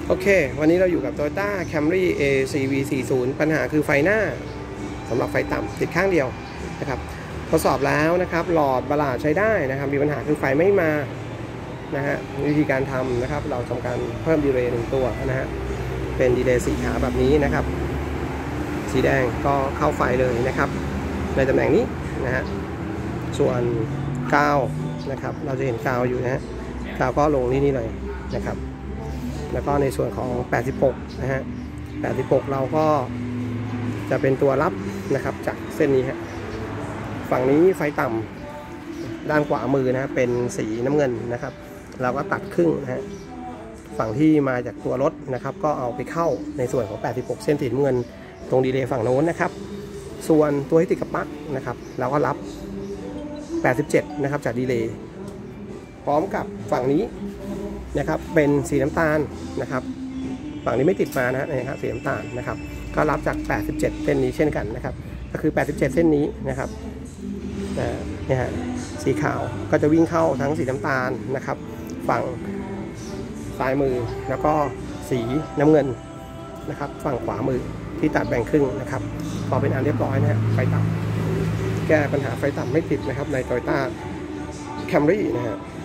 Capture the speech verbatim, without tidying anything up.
โอเควันนี้เราอยู่กับ Toyota Camry เอ ซี วี สี่สิบ ปัญหาคือไฟหน้าสำหรับไฟต่ำติดข้างเดียวนะครับทดสอบแล้วนะครับหลอดบลาดใช้ได้นะครับมีปัญหาคือไฟไม่มานะฮะวิธีการทำนะครับเราทำการเพิ่มดีเลย์หนึ่งตัวนะฮะเป็นดีเลย์สีขาแบบนี้นะครับสีแดงก็เข้าไฟเลยนะครับในตำแหน่งนี้นะฮะส่วนกาวนะครับเราจะเห็นกาวอยู่นะฮะกาวก็ลงนี่นี่เลยนะครับแล้วก็ในส่วนของแปดสิบหกนะฮะแปดสิบหกเราก็จะเป็นตัวรับนะครับจากเส้นนี้ฮะฝั่งนี้ไฟต่ำด้านขวามือนะเป็นสีน้ำเงินนะครับเราก็ตัดครึ่งนะฮะฝั่งที่มาจากตัวรถนะครับก็เอาไปเข้าในส่วนของแปดสิบหกเส้นสีน้ำเงินตรงดีเลย์ฝั่งโน้นนะครับส่วนตัวที่ติดกับปลั๊กนะครับเราก็รับแปดสิบเจ็ดนะครับจากดีเลย์พร้อมกับฝั่งนี้นะครับเป็นสีน้ำตาลนะครับฝั่งนี้ไม่ติดมานะนะครับสีน้ำตาลนะครับก็รับจากแปดสิบเจ็ดเส้นนี้เช่นกันนะครับก็คือแปดสิบเจ็ดเส้นนี้นะครับเนี่ยฮะสีขาวก็จะวิ่งเข้าทั้งสีน้ำตาลนะครับฝั่งซ้ายมือแล้วก็สีน้ำเงินนะครับฝั่งขวามือที่ตัดแบ่งครึ่งนะครับพอเป็นอันเรียบร้อยนะฮะไฟต่ำแก้ปัญหาไฟต่ำไม่ติดนะครับใน Toyota Camry นะฮะ